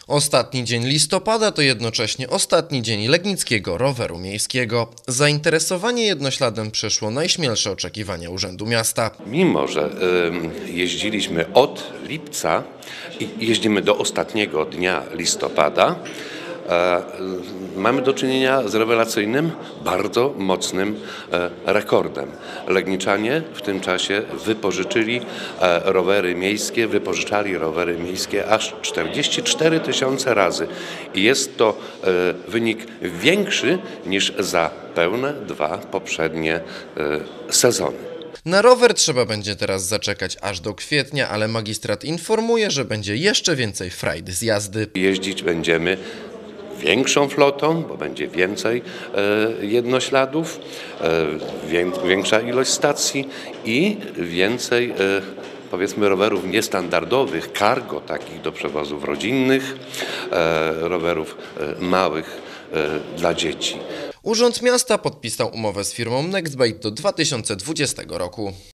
Ostatni dzień listopada to jednocześnie ostatni dzień Legnickiego Roweru Miejskiego. Zainteresowanie jednośladem przeszło najśmielsze oczekiwania Urzędu Miasta. Mimo że jeździliśmy od lipca i jeździmy do ostatniego dnia listopada, mamy do czynienia z rewelacyjnym, bardzo mocnym rekordem. Legniczanie w tym czasie wypożyczali rowery miejskie aż 44 000 razy. I jest to wynik większy niż za pełne 2 poprzednie sezony. Na rower trzeba będzie teraz zaczekać aż do kwietnia, ale magistrat informuje, że będzie jeszcze więcej frajdy z jazdy. Jeździć będziemy większą flotą, bo będzie więcej jednośladów, większa ilość stacji i więcej powiedzmy rowerów niestandardowych, cargo, takich do przewozów rodzinnych, rowerów małych dla dzieci. Urząd Miasta podpisał umowę z firmą Nextbike do 2020 roku.